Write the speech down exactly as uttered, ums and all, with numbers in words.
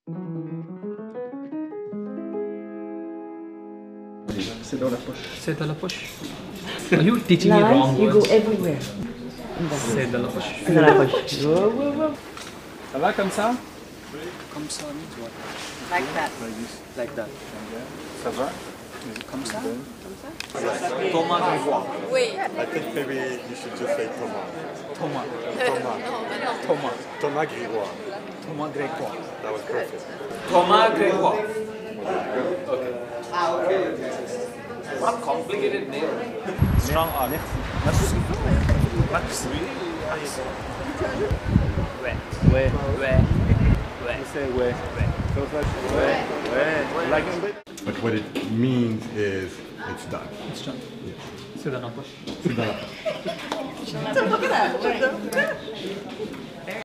C'est dans la poche. C'est dans la poche. Are you teaching me wrong You go words? everywhere. C'est dans la poche. C'est dans la poche. Wow, wow, wow. Ça va comme ça? Comme ça, tu vois. Like that. Like that. Ça va? Comme ça. Thomas Grégoire. Oui. I think maybe you should just say Thomas. Thomas. Thomas. Non, mais non. Thomas. Thomas Grégoire. Thomas Grégoire. That was perfect. Thomas Grégoire. Okay. What complicated name. Strong R. Merci. Merci. Ouais. Ouais. Ouais. Ouais. Say where. So it's like where, where, like in bit. But what it means is it's done. It's done. C'est dans la poche. C'est dans la- Look at that.